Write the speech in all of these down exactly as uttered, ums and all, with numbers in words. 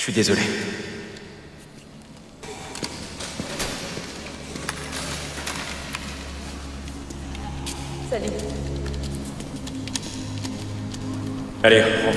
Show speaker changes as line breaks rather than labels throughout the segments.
Je suis désolé.
Salut.
Allez, rentre.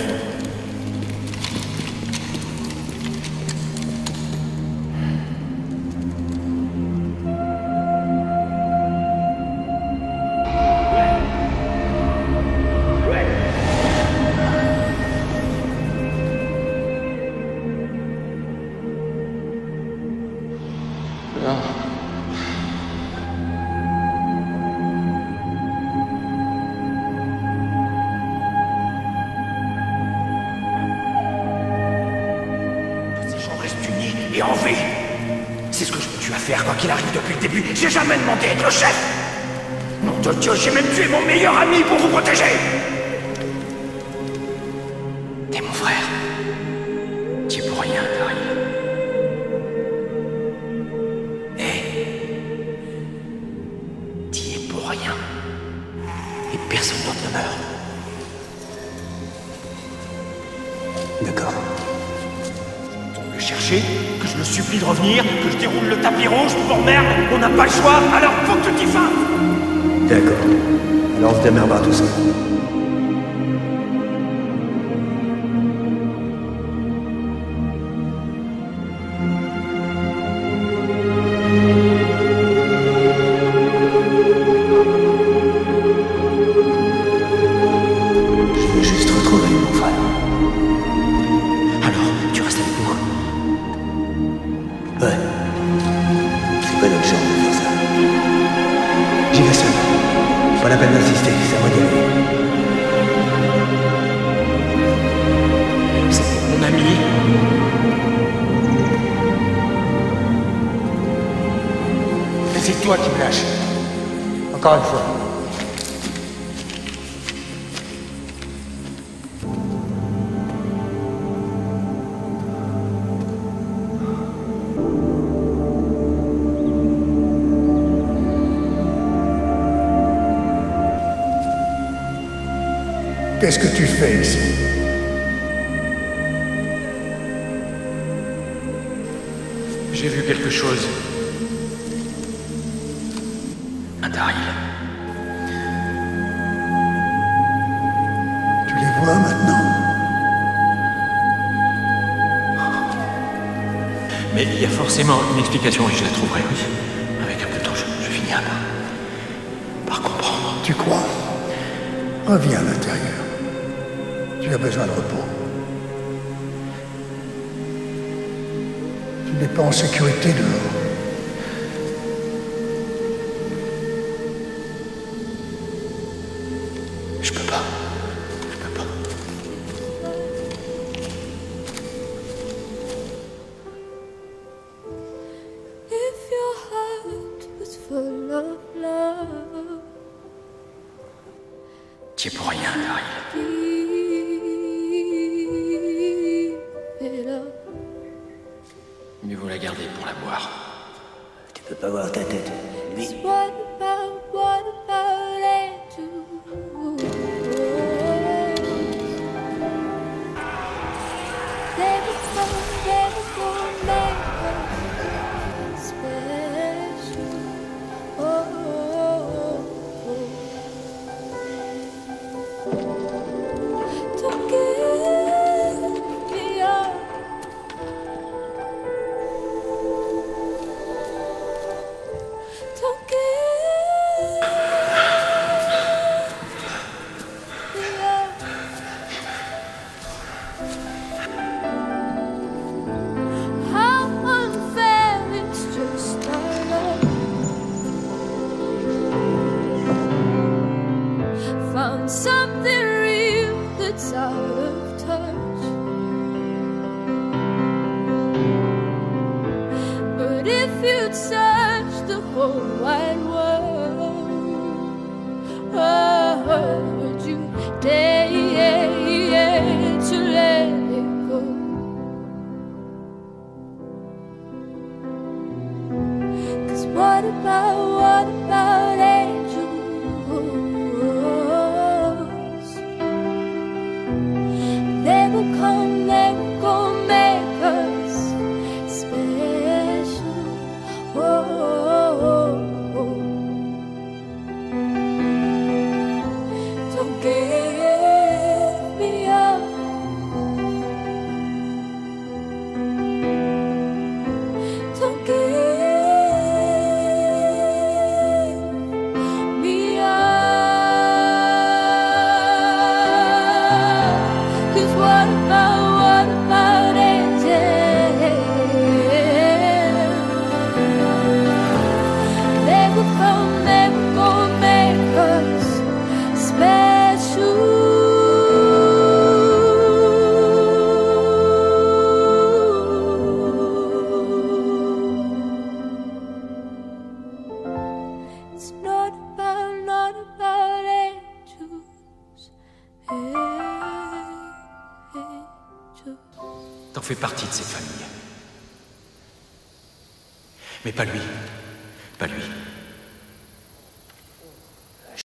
Et en V. C'est ce que je veux tu à faire, quoi qu'il arrive depuis le début. J'ai jamais demandé à être le chef. Nom de Dieu, j'ai même tué mon meilleur ami pour vous protéger. T'es mon frère. Tu es pour rien, Daryl. Et tu es pour rien. Et personne d'autre ne meurt. D'accord. Le chercher, que je le supplie de revenir, que je déroule le tapis rouge, pour merde, on n'a pas le choix, alors faut que tu t'y fasses.
D'accord. Alors on se démerdera tout seul.
Je veux juste retrouver mon frère. Alors, tu restes avec moi?
Ouais. C'est pas notre genre de faire ça. J'y vais seul. Pas la peine d'insister, c'est à moi d'y aller.
C'est mon ami. Mais c'est toi qui me lâches.
Encore une fois.
Qu'est-ce que tu fais ici?
J'ai vu quelque chose.
Un Daryl.
Tu les vois maintenant?
Mais il y a forcément une explication et je la trouverai, oui. Avec un peu de temps, je, je finirai par, par comprendre.
Tu crois? Reviens à l'intérieur. Tu as besoin de repos. Tu n'es pas en sécurité dehors.
Je peux pas. Je peux pas.
If your heart was full of love,
Tu es pour rien, Daryl.
keep it up.
Mieux vaut la garder pour la boire.
Tu peux pas voir ta tête. Lui.
What about, what about angels? They will come, they will make us special. Oh, oh, oh. Don't give me up. Don't give me up. How unfair, it's just not love. Found something real that's out of touch. But if you'd search the whole wide world, oh, would you dare to let it go? 'Cause what about, what about angels? They will come, they will go make us
T'en fais partie de cette famille. Mais pas lui. Pas lui.